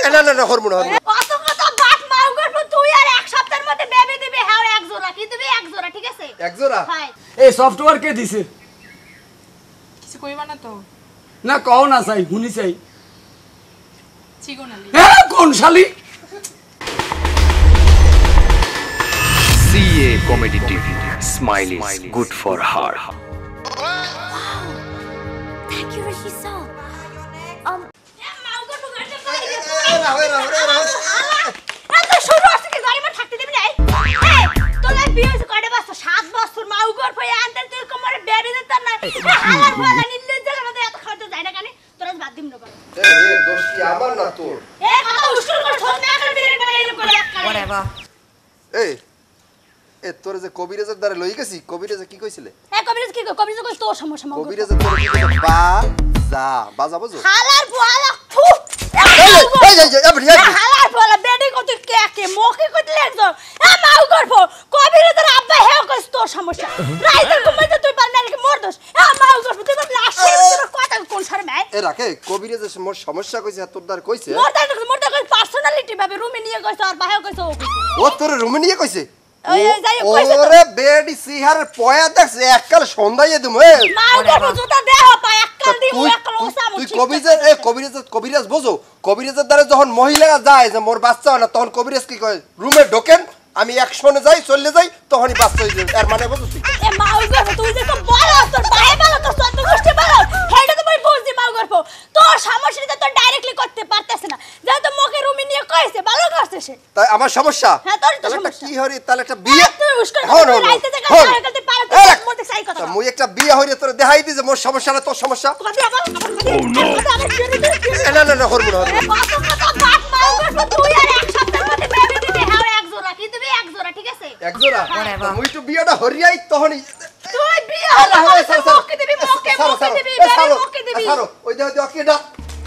না না না হরমোন কত কত বাট মাউ করব তুই আর এক সপ্তাহের মধ্যে বেবি দিবি হ্যাঁ এক জোড়া কি দিবি এক জোড়া ঠিক আছে এক জোড়া এই সফটওয়্যার কে দিছে কিছু কইবা না তো না কও না চাই হুনি চাই চিকনালি হ্যাঁ কোন শালি CA Comedy TV. Smile is good for heart. Thank you Rishisa মাউ করব গাড়ি এত শুরু আছে কি গাড়ি মে থাকতে দিবি না এই তোলা বিয়ে করে বাস 7 বছর মাউ করব আনতে তুই কোমরে বেবি দিত না হালার ফালা নিলে জায়গা মধ্যে এত খাইতে যায় না কানে তোরা বাদ দিম না এ দোষ কি আমার না তোর এ কথা উস্কুল করে ছোট না করে বিয়ে করে এরকম করে করে বাহ এই এ তোর যে কবিরাজের দ্বারা লই গেছি কবিরাজ কি কইছিলে এ কবিরাজ কি কবিরাজ কই তোর সমস্যা মাউ কবিরাজ তোর কি কইছে বা বাজা বুঝো হালার ফালা ফু এই হালার ফালা বেডি কত কে কে মুখে কত লাগছো এ মাউ করব কবিরাজের আব্বা হেও কইছ তোর সমস্যা রাইতে ঘুমাইতে তুই পার না কি মোর দোষ এ মাউ করব তুই বল আসে তোর কথা কোন সরে ভাই এ রাখে কবিরাজ মোর সমস্যা কইছে তোর দ্বারা কইছে মোর দা পার্সোনালিটি ভাবে রুমে নিয়ে গইছ আর বাহে কইছ ও তোর রুমে নিয়ে কইছে ওই যাই কইছে ওরে বেডি সিহারের পয়া দেখছ এককাল সন্ধ্যায় দিমু এ মাউ করব জুতা দেহ পা এককাল দিমু এককাল ওসামু তুই কবিরাজ বোঝো কবিরাজের দ্বারা যখন মহিলারা যায় যে মোর বাচ্চা হয় না তখন কবিরাজ কি কয় রুমে ঢোকেন আমি একশনে যাই চলে যাই তখনই বাচ্চা হয়ে যায় এর মানে বুঝছিস এ মাউ করব তুই যে তো বড় তোর বাহে বলো তোর সদ্য গোষ্ঠী বলো হেডা তো মই বুঝি মাউ করব তোর সমস্যাটা তো ডাইরেক্টলি করতে পারতেছ না যেহেতু মুখে রুমে নিয়ে কইছে ভালো করছে সে তাই আমার সমস্যা হ্যাঁ তোর তো তাহলে একটা সমস্যা কি হরি তাহলে একটা বিয়ে তুই উস্কান রাইতে জায়গা করতে পারো মোর দেখ সাই কথা মুই একটা বিয়ে হইরে তোর দেখাই দি যে মোর সমস্যা না তোর সমস্যা কথা আবার না না না হরমোন কত কত বাট মাউ করব তুই আর এক সপ্তাহের মধ্যে বেবি দিবি হ্যাঁ এক জোড়া কি দিবি এক জোড়া ঠিক আছে এক জোড়া মুই তো বিয়েটা হরিয়াই তখনই তুই বিয়ে হলো মুখে দিবি মুখে দিবি মুখে দিবি সারো ওই দাও কি না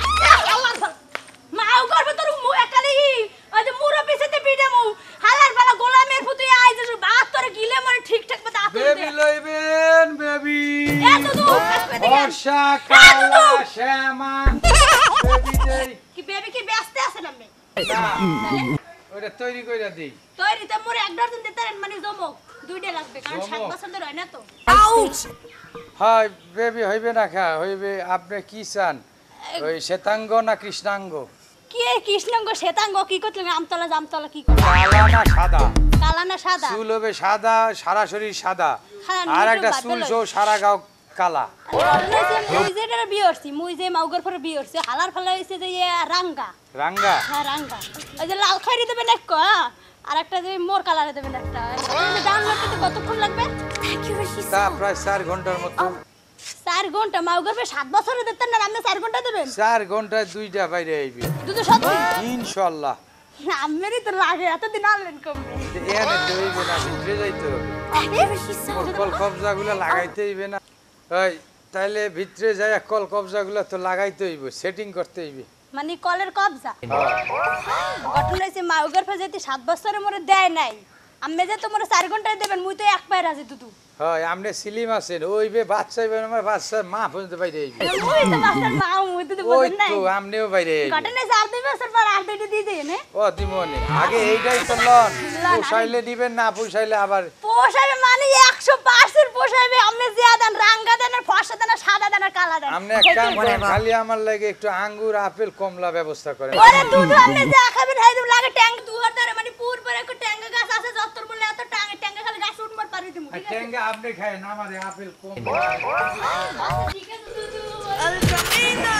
মাউ করব তোর মু একালি ওই যে মুরো পিছেতে বিডে মু হালার বালা গোলামের ফুতুই আইজ বাত তোর গিলে মনে ঠিকঠাক মত আপনি বেবি লইবেন বেবি এ দুদু বর্ষা কালা শ্যামা বেবি দেই কি বেবি কি ব্যস্ত আছে না মে ওটা তৈরি কইরা দেই তৈরি তো মোর এক ডজন দিতে মানে জমক দুইটা লাগবে কারণ 7 বছর ধরে হয় না তো হয় বেবি হইবে না খা হইবে আপনি কি চান ওই শ্বেতাঙ্গ না কৃষ্ণাঙ্গ কি এই কৃষ্ণাঙ্গ শ্বেতাঙ্গ কি করতে আমতলা জামতলা কি করে কালা না সাদা কালা না সাদা চুল হবে সাদা সারা শরীর সাদা হ্যাঁ, আর নিজের একটা বাদ চুল দিলো। সহ সারা গাও কালা মুই যে এটা বিয়ে করছি মুই যে মাউগর পরে বিয়ে করছি হালার ফলা হইছে যে রাঙ্গা রাঙ্গা হ্যাঁ রাঙ্গা ওই যে লাল খয়রি দেবেন এক আর একটা যে মোর কালারে দেবেন একটা ডাউনলোড করতে কতক্ষণ লাগবে থ্যাংক ইউ তা প্রায় 4 ঘন্টার মতো 4 ঘন্টা মাউগর পরে 7 বছরে দিতেন না আপনি 4 ঘন্টা দেবেন 4 ঘন্টায় দুইটা বাইরে আইবে দুটো সত্যি ইনশাআল্লাহ আমারই তো লাগে এতদিন আনলেন কমবে এনে দইবে না ভিতরে যাইতে হবে কল কবজাগুলো লাগাইতে হইবে না ওই তাইলে ভিতরে যাই কল কবজাগুলো তো লাগাইতে হইব সেটিং করতে হইবে মানে কলের কবজা ঘটনা হইছে মাউগর পরে যেতে 7 বছরে মোরে দেয় নাই আমি যে তোমার 4 ঘন্টায় দেবেন মুই তো এক পায়ে রাজি দুদু হয় আমনে সিলিম আছেন ওইবে বাচ্চা হইবে আমার বাচ্চা মা পর্যন্ত বাইরে আইবে মুই তো বাসার মা মুই তো ওই বলেন নাই তো আমনেও বাইরে আইবে ঘটনা 4 বছর পর আর দুইটা দিয়ে দেয় না ও দিমনে আগে এইটাই তো লন পোষাইলে দিবেন না পোষাইলে আবার পোষাবে মানে 100% পোষাবে আপনি জিয়া দেন রাঙ্গা দেন আর ফর্সা দেন আর সাদা দেন আর কালা দেন আমনে এক কাম করেন খালি আমার লাগে একটু আঙ্গুর আপেল কমলা ব্যবস্থা করেন ওরে দুধ আপনি যা খাবেন হাই দুধ লাগে ট্যাঙ্ক দুহার ধরে মানে পুর পরে একটা ট্যাঙ্ক গাছ আছে যত্তর বলে এত ট্যাঙ্ক খালি গাছ উঠমার পারি দিমু আর ঠিক আছে টেঙ্গা আপনি খায় না আমারে আপেল কম ঠিক আছে দুধু আল জামিনা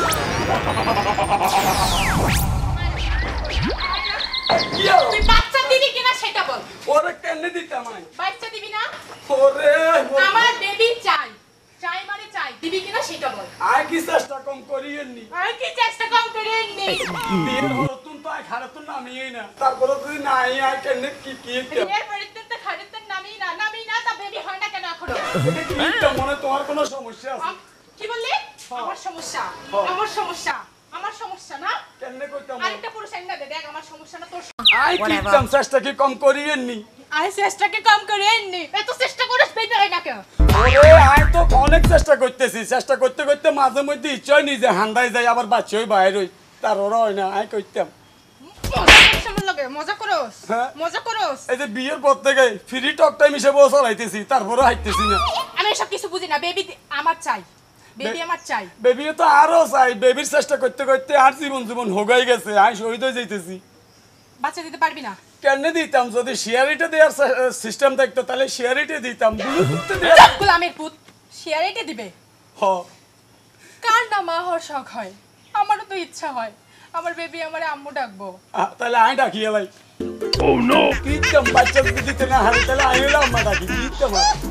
তুই বাচ্চা দিবি কিনা সেটা বল ওরে কেন দিতাম আমি বাচ্চা দিবি না ওরে আমার বেবি চাই চাই মানে চাই দিবি কিনা সেটা বল আর কি চেষ্টা কম করিয়েননি আর কি চেষ্টা কম করে নে বিয়ের হরতুন তো খারাতুন নামিয়েই না তারপরে তুই নাই আর কেন কি বিয়ের পরিস্থিতি তো খাড়িতে নামি না তা বেবি হয় না কেন এখনো এটা মনে তোমার কোনো সমস্যা আছে কি বললি আমার সমস্যা আমার সমস্যা না কেন কইতাম আরেকটা পুরুষ এনে দে দেখ আমার সমস্যা না তোর আই কি চেষ্টা কি কম করিয়েননি আই চেষ্টাকে কম করে নে এত চেষ্টা করিস বেটার হয় না কেন ওরে আই তো অনেক চেষ্টা করতেছি চেষ্টা করতে করতে মাঝে মধ্যে ইচ্ছাই নি যে হান্দাই যাই আবার বাচ্চাই বাইরে হই তার ওরা হয় না আই কইতাম মজা করোস হ্যাঁ। মজা করোস এই যে বিয়ের পর থেকে ফ্রি টক টাইম হিসেবে চলাইতেছি তারপরে হাইতেছি না আমি এসব কিছু বুঝি না বেবি আমার চাই বেবি আমার চাই বেবি তো আরো চাই বেবির চেষ্টা করতে করতে আর জীবন হোগাই গেছে আই শহীদ হয়ে যাইতেছি বাচ্চা দিতে পারবি না কেন দিতাম যদি শেয়ারিটা দেওয়ার সিস্টেম থাকতো তাহলে শেয়ারিটা দিতাম ব্লুটুথে দেওয়া গোলামের পুত শেয়ারিটি দিবে হ কার না মা হওয়ার শখ হয় আমারও তো ইচ্ছা হয় আমার বেবি আমারে আম্মু ডাকবো তাহলে আই ডাকি এলাই ও নো কিতাম বাচ্চা যদি দিতে না হারে তাহলে আই এলাম মা ডাকি কিতাম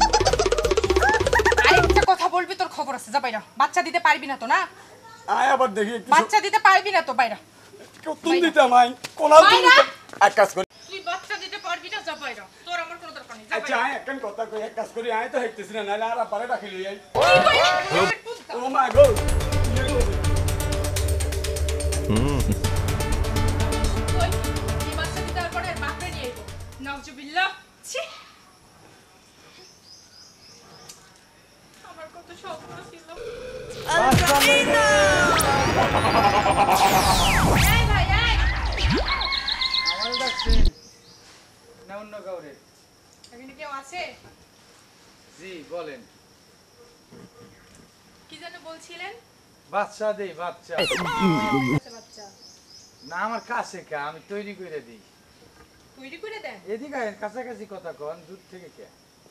আরেকটা কথা বলবি তোর খবর আছে যা বাইরা বাচ্চা দিতে পারবি না তো না আয় আবার দেখি একটু বাচ্চা দিতে পারবি না তো বাইরা তুমি দিতাম আই কোনাল তুমি এক কাজ করি তুই বাচ্চা দিতে পারবি না যা বাইরা তোর আমার কোনো দরকার নেই যা আচ্ছা আয় একটা কথা কই এক কাজ করি আয় তো হাইতেছি না নালে আর পারে ডাকি লই আই বাইরা ও মাই গড কই এই বাচ্চা দিতে আর পরে বাপরে নিয়ে আইবো নাউজুবিল্লাহ ছি আমার কত স্বপ্ন ছিল এই ভাই এই আমার ডাকছেন না অন্য কাউরে? এখানে কেউ আছে জি বলেন। কি যেন বলছিলেন বাচ্চা দেই বাচ্চা। বাচ্চা না আমার কাছে কা আমি তৈরি করে দিই। তৈরি করে দেন এদিকে আয়েন, কাছাকাছি কথা কন, দূর থেকে কে?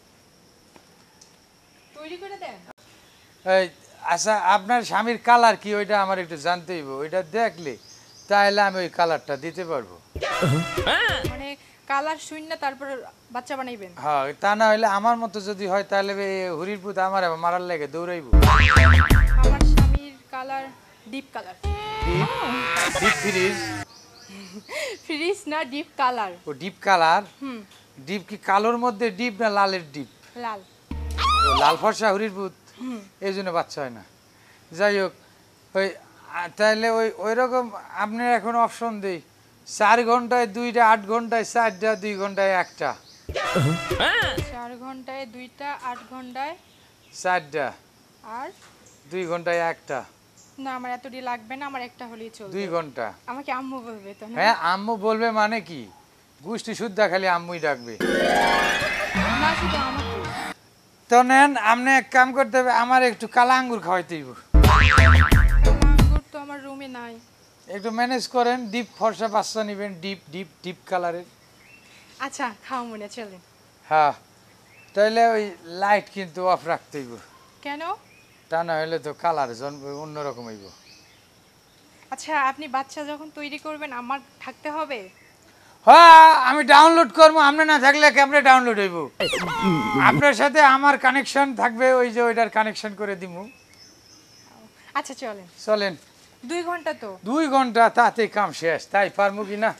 তৈরি করে দেন এই আচ্ছা আপনার স্বামীর কালার কি ওইটা আমার একটু জানতে হইব, ওইটা দেখলে তাহলে আমি ওই কালারটা দিতে পারবো। মানে কালার শূন্য তারপর বাচ্চা বানাইবেন হ্যাঁ তা না হইলে আমার মতো যদি হয় তাহলে হরির পুত আমার মারার লাগে দৌড়াইব। আমার স্বামীর colour deep colour deep fridge fridge না ডিপ কালার ও ডিপ কালার। হুম ডিপ কি কালোর মধ্যে ডিপ না লালের ডিপ? লাল ও লাল ফর্সা হরির পুত, এই জন্য বাচ্চা হয় না। যাই হোক ওই তাহলে ওই রকম আপনার এখন অপশন দিই, 4 ঘন্টায় 2টা, 8 ঘন্টায় 4টা, 2 ঘন্টায় 1টা। 4 ঘন্টায় 2টা, 8 ঘন্টায় 4টা, আর 2 ঘন্টায় 1টা। না আমার এতটি লাগবে না, আমার একটা হলেই চলবে। 2 ঘন্টা। আমাকে আম্মু বলবে তো না? হ্যাঁ আম্মু বলবে মানে কি, গোষ্ঠী শুদ্ধা খালি আম্মুই ডাকবে। না শুধু আমাকে। তো নেন আপনি এক কাম করতে হবে, আমার একটু কালা আঙ্গুর খাওয়াইতে হইব। আঙ্গুর তো আমার রুমে নাই। একটু ম্যানেজ করেন, ডিপ ফর্সা বাচ্চা নেবেন, ডিপ ডিপ ডিপ কালারের। আচ্ছা খাও মনে চলেন। হ্যাঁ তাহলে ওই লাইট কিন্তু অফ রাখতে হইব, কেন? তা না হলে তো কালার অন্যরকম হইব। আচ্ছা আপনি বাচ্চা যখন তৈরি করবেন আমার থাকতে হবে? হ্যাঁ আমি ডাউনলোড করবো, আপনি না থাকলে কেমনে ডাউনলোড হইব? আপনার সাথে আমার কানেকশন থাকবে, ওই যে ওইটার কানেকশন করে দিমু। আচ্ছা চলেন। চলেন। 2 ঘন্টা তো? 2 ঘন্টা তাতে কাম শেষ, তাই পারমু কি না?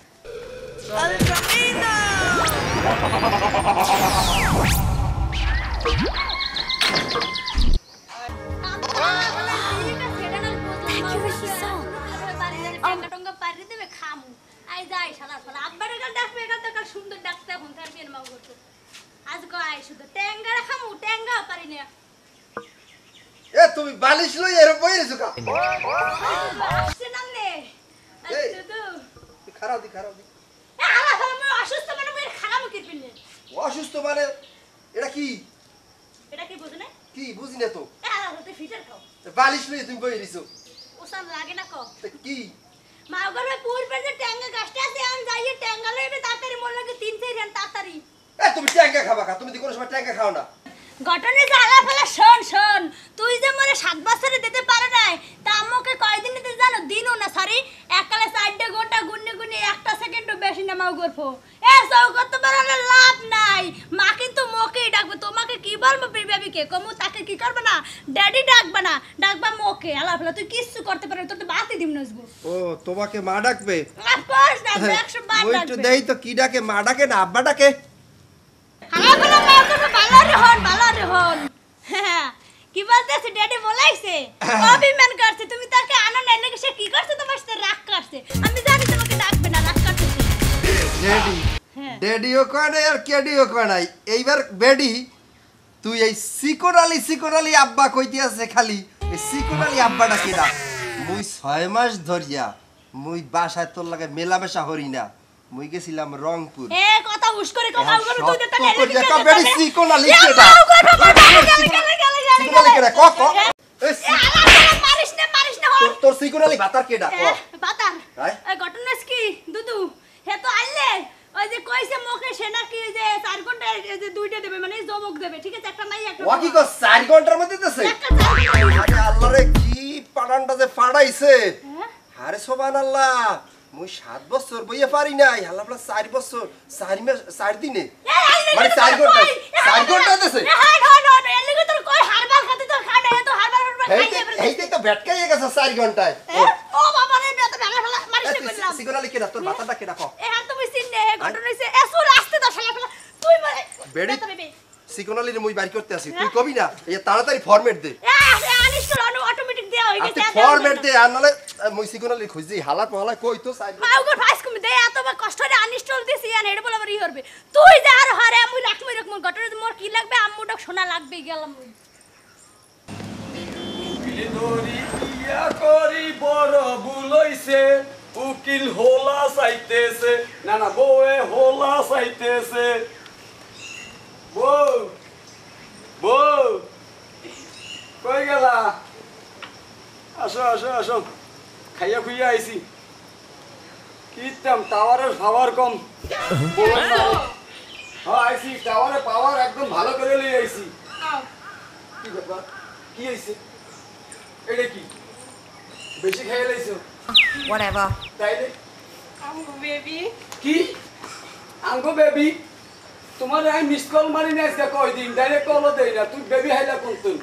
সুন্দর ডাকতে এখন তার বিয়ের মাও করতো আজ গায় শুধু ট্যাঙ্গারা খামু ট্যাঙ্গা পারি না। এ তুমি বালিশ লই এর বই রেছো কা আসছে নামনে আচ্ছা তো খারাপ দি এ আলা আমি অসুস্থ মানে বই খারাপ কি পিলে অসুস্থ মানে এটা কি বুঝে না? কি বুঝি না তো। এ আলা হতে ফিটার খাও বালিশ লই তুমি বই রেছো ওসান লাগে না কো কি মাও গলে পূর্বে যে ট্যাঙ্গা গাছটা আছে আমি যাইয়ে ট্যাঙ্গা লইবে তাড়াতাড়ি মন লাগে 3-4 দিন তাড়াতাড়ি। এ তুমি ট্যাঙ্গা খাবা কা? তুমি তো কোনো সময় ট্যাঙ্গা খাও না। ঘটনে যে আলাফালা শোন তুই যে মরে 7 বছরে দিতে পারে নাই তা আম্মুকে কয়দিন দিতে জানো? দিনও না সরি এককালে 4 ঘন্টা গুন্নি 1 সেকেন্ডও বেশি না মাও গরফো। এ সব করতে পারলে লাভ নাই, মা কিন্তু মোকেই ডাকবে। তোমাকে কি বলবো বেবিকে কমু তাকে কি করবে না ড্যাডি ডাকবে না, ডাকবা মোকে। আলাফালা তুই কিছু করতে পারবি তোর তো বাতি দিম নাসবো। ও তোমাকে মা ডাকবে? অফকোর্স ডাকবে 100 বার ওই ডাকবে। তো দেই তো কি ডাকে, মা ডাকে না আব্বা ডাকে? আলাফালা মাও করবে ভালো রে হন। হ্যাঁ কি বলতেছে ড্যাডি বলাইছে অভিমান করছে তুমি তাকে আনো নাই নাকি সে কি করছে তোমার সাথে রাগ করছে? আমি জানি তোমাকে ডাকবে না, রাগ করছে। ড্যাডি ড্যাডিও কয় নাই আর কেডিও কয় নাই, এইবার বেডি তুই এই সিকোর আলী আব্বা কইতে আছে খালি এই সিকোর আলী আব্বাটা কি ডাক? মুই 6 মাস ধরিয়া মুই বাসায় তোর লাগে মেলামেশা হরি না মুই গেছিলাম রংপুর এ কথা হুশ করে কথা বল তুই তো তোর করে দেখা বেড়ি সিকোনা লিখে দা সিকোনা লিখে দা ক মারিস না তোর সিকোনা লিখ বাতার কেডা ক বাতার হ্যাঁ? এই ঘটনা কি দুদু হে তো আইলে ওই যে কইছে মুখে সেনা কি যে 4 ঘন্টা এই যে দুইটা দেবে মানে জমক দেবে ঠিক আছে একটা নাই একটা ও কি কো 4 ঘন্টার মধ্যে দিতেছে একটা 4 ঘন্টা আরে আল্লাহ রে কি পাড়ানটা যে ফাড়াইছে আরে সুবহানাল্লাহ মুই 7 বছর বইয়া পারি নাই আল্লাহ 4 বছর 4 মাস 4 দিনে মানে 4 ঘন্টা দিতেছে হ্যাঁ না এর লাগি তোর কই হারবাল খাতে তোর খাড়ে তো হারবাল এইতে তো ভেটকাইয়ে গেছে 4 ঘন্টায় ও বাবা রে বেটা বেলা মারিস না কইলাম সিকোনা লিখে দা তোর বাতাটা কেডা ক এ হাত তুমি চিনে ঘটনা হইছে এসো রাস্তে তো শালা ফেলা তুই মারে বেড়ি সিকোনালিরে মুই বাইর করতে আসি তুই কবি না এই তাড়াতাড়ি ফরম্যাট দে আনিস তো অটোমেটিক দেয়া হই গেছে ফরম্যাট দে আর নালে মুই সিকোনালি খুঁজি হালা পালা কই তো সাইড মাউগর ফাইস কম দে এত বা কষ্ট রে আনইনস্টল দিছি আর হেড বলা বলি করবে তুই যা আর হারে মুই লাখমু এরকম ঘটনা মোর কি লাগবে আম্মুডক শোনা লাগবে গেলাম মুই দরিয়া করি বড় বুলইছে উকিল হোলা চাইতেছে না না বউয়ে হোলা চাইতেছে বউ বউ কই গেলা আসো আসো আসো খাইয়া খুইয়া আইছি কিতাম টাওয়ারের পাওয়ার কম হ্যাঁ আইছি টাওয়ারের পাওয়ার একদম ভালো করে লই আইছি কি ব্যাপার কি হইছে এটা কি বেশি খাইয়া লাইছো whatever তাইলে আমগো বেবি কি আঙ্গো বেবি তোমার আমি মিস কল মারি না আজকে কই দিন ডাইরেক্ট কলও দেই না তুই বেবি হাইলা কোন তুই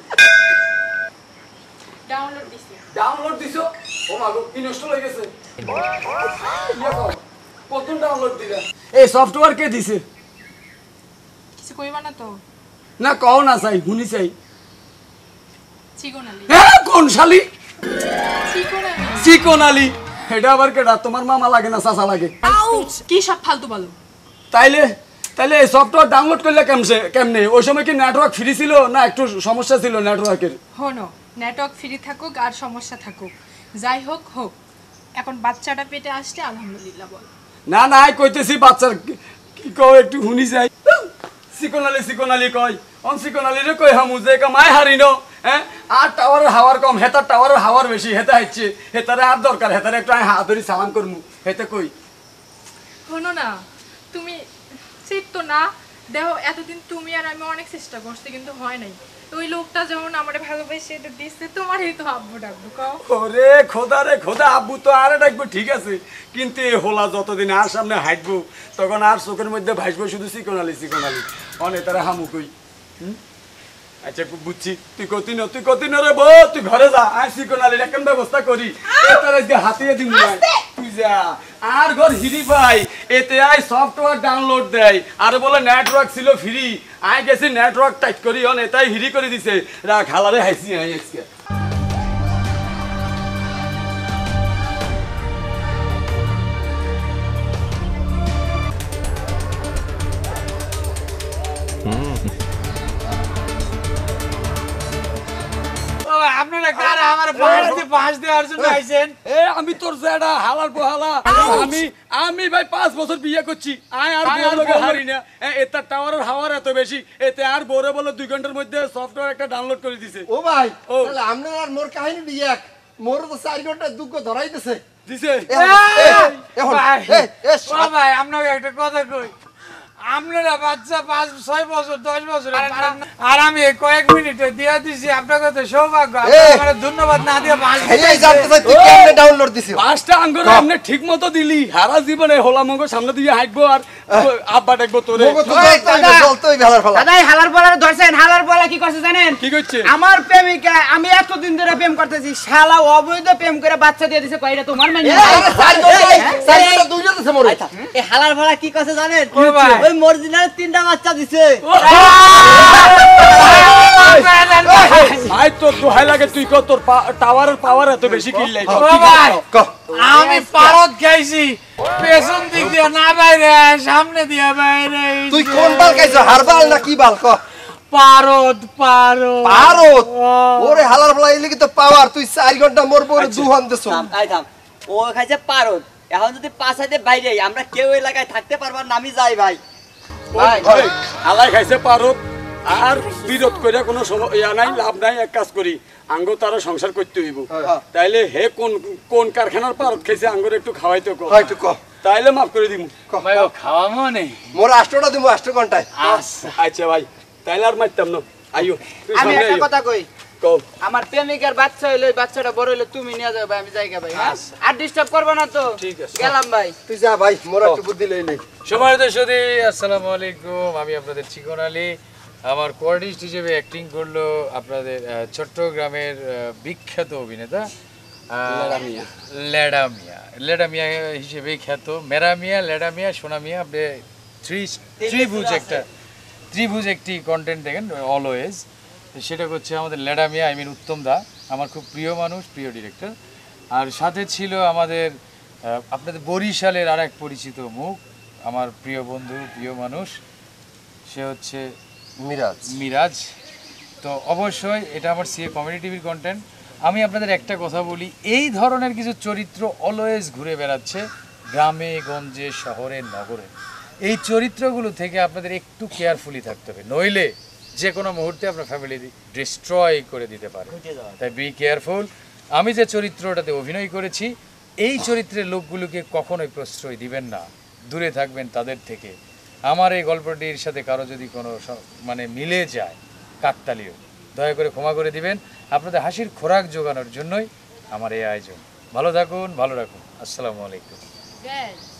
ডাউনলোড দিছি ডাউনলোড দিছো ও মাগো কি নষ্ট হয়ে গেছে ইয়া কর কত ডাউনলোড দিলা এই সফটওয়্যার কে দিছে কিছু কইবা না তো না কও না চাই হুনি চাই চিকনালি হ্যাঁ কোন শালি চিকনালি চিকনালি এটা আবার কেডা তোমার মামা লাগে না চাচা লাগে কি সব ফালতু বলো তাইলে তাইলে এই সফটওয়্যার ডাউনলোড করলে কেমনে ওই সময় কি নেটওয়ার্ক ফ্রি ছিল না একটু সমস্যা ছিল নেটওয়ার্কের হনো নেটওয়ার্ক ফ্রি থাকুক আর সমস্যা থাকুক যাই হোক হোক এখন বাচ্চাটা পেটে আসছে আলহামদুলিল্লাহ বল না না কইতেছি বাচ্চার কি কও একটু হুনি যাই সিকোনালি কই অন সিকোনালি রে কই হামু যে কামাই হারিনো হ্যাঁ আর টাওয়ারের হাওয়ার কম হেতার টাওয়ারের হাওয়ার বেশি হেতা হচ্ছে হেতারে আর দরকার হেতারে একটু আমি হাত ধরি সালাম করমু হেতে কই শোনো না তুমি ঠিক তো না দেখো এতদিন তুমি আর আমি অনেক চেষ্টা করছি কিন্তু হয় নাই ওই লোকটা যেমন আমারে ভালোবেসে এটা দিচ্ছে তোমারই তো আব্বু ডাকবো কও ওরে খোদা রে খোদা আব্বু তো আরে ডাকবো ঠিক আছে কিন্তু এই হোলা যতদিন আর সামনে হাঁটবো তখন আর চোখের মধ্যে ভাসবো শুধু চিকনালি অনে তারা হামু কই আচ্ছা বুঝছি তুই কতি ন রে বউ তুই ঘরে যা আর চিকনালি কেমন ব্যবস্থা করি তার আজকে হাতিয়ে দিন তুই যা আর ঘর হিরি পাই এতে আই সফটওয়্যার ডাউনলোড দেয় আর বলে নেটওয়ার্ক ছিল ফ্রি আই গেছি নেটওয়ার্ক টাইট করি অনে তাই হিরি করে দিছে রাখ হালারে হাইছি আই আজকে আপনারা কারা আমার পাঁচ দেওয়ার জন্য আইছেন এ আমি তোর জেডা হালার পোহালা আমি ভাই 5 বছর বিয়ে করছি আয় আর বউর লগে হারি না এটা টাওয়ারের হাওয়ার এত বেশি এতে আর বউরে বলে 2 ঘন্টার মধ্যে সফটওয়্যার একটা ডাউনলোড করে দিছে ও ভাই তাহলে আপনার আর মোর কাহিনী দিয়ে এক মোর তো 4 ঘন্টা দুঃখ ধরাইতেছে দিছে এখন ভাই আপনাকে একটা কথা কই আপনারা বাচ্চা 5-6 বছর 10 বছর আর আমি কয়েক মিনিটে দিয়ে দিছি আপনাকে তো সৌভাগ্য আপনারা ধন্যবাদ না দিয়ে এই জানতে চাই তুই কেমনে ডাউনলোড দিছিস পাঁচটা আঙ্গুর আপনি ঠিকমতো দিলি সারা জীবনে হোলা মঙ্গ সামনে দিয়ে হাঁটবো আর আব্বা ডাকবো তোরে চলতোই ভালার ফলা দাদা হালার বলার ধরছেন হালার বলা কি করছে জানেন কি করছে আমার প্রেমিকা আমি এতদিন ধরে প্রেম করতেছি শালা অবৈধ প্রেম করে বাচ্চা দিয়ে দিছে কইরা তোমার মানে এই হালার বলা কি করছে জানেন ওই মর্জিনার 3টা বাচ্চা দিছে ভাই তো দোহাই লাগে তুই কত তোর টাওয়ারের পাওয়ার এত বেশি কিনলাই আমি পারদ খাইছি পেছন দিক দিয়ে না বাইরে সামনে দিয়ে বাইরে তুই কোন বাল খাইছ হারবাল না কি বাল ক পারদ ওরে হালার ফলা এলি কি তো পাওয়ার তুই 4 ঘন্টা মোর পরে দুহান দেছ ও খাইছে পারদ এখন যদি পাছাতে বাইরে আমরা কেউ এলাকায় থাকতে পারবার নামি যাই ভাই ভাই আলাই খাইছে পারত আর বিরোধ করে কোনো ইয়া নাই লাভ নাই এক কাজ করি আঙ্গ তারা সংসার করতে হইব তাইলে হে কোন কোন কারখানার পারত খাইছে আঙ্গরে একটু খাওয়াইতে কো হয়তো ক তাইলে মাফ করে দিমু ভাই ও খাওয়ামো নেই মোর 8টা দিমু 8 ঘন্টায় আচ্ছা ভাই তাইলে আর মারতাম না আইও তুই আমি সামনে একটা আইও কথা কই কও আমার প্রেমিকার বাচ্চা হইলো ওই বাচ্চাটা বড় হইলো তুমি নিয়ে যাও ভাই আমি জায়গা ভাই হ্যাঁ আর ডিস্টার্ব করবে না তো ঠিক আছে। গেলাম ভাই তুই যা ভাই মোর একটু বুদ্ধি লইলে সম্মানিত সুধী আসসালামু আলাইকুম আমি আপনাদের চিকন আলী আমার কোয়ার্ডিস্ট হিসেবে অ্যাক্টিং করলো আপনাদের চট্টগ্রামের বিখ্যাত অভিনেতা লেডামিয়া হিসেবে খ্যাত মেরামিয়া লেডামিয়া সোনামিয়া আপনি ত্রিভুজ একটি কন্টেন্ট দেখেন অলওয়েজ সেটা হচ্ছে আমাদের লেডামিয়া আই মিন উত্তম দা আমার খুব প্রিয় মানুষ প্রিয় ডিরেক্টর আর সাথে ছিল আমাদের আপনাদের বরিশালের আর এক পরিচিত মুখ আমার প্রিয় বন্ধু প্রিয় মানুষ সে হচ্ছে মিরাজ তো অবশ্যই এটা আমার সিএ কমেডি টিভির কন্টেন্ট আমি আপনাদের একটা কথা বলি এই ধরনের কিছু চরিত্র অলওয়েজ ঘুরে বেড়াচ্ছে গ্রামে গঞ্জে শহরে নগরে এই চরিত্রগুলো থেকে আপনাদের একটু কেয়ারফুলি থাকতে হবে নইলে যে কোনো মুহূর্তে আপনার ফ্যামিলি ডিস্ট্রয় করে দিতে পারে তাই বি কেয়ারফুল আমি যে চরিত্রটাতে অভিনয় করেছি এই চরিত্রের লোকগুলোকে কখনোই প্রশ্রয় দিবেন না দূরে থাকবেন তাদের থেকে আমার এই গল্পটির সাথে কারো যদি কোনো মানে মিলে যায় কাকতালীয় দয়া করে ক্ষমা করে দিবেন আপনাদের হাসির খোরাক জোগানোর জন্যই আমার এই আয়োজন ভালো থাকুন ভালো রাখুন আসসালামু আলাইকুম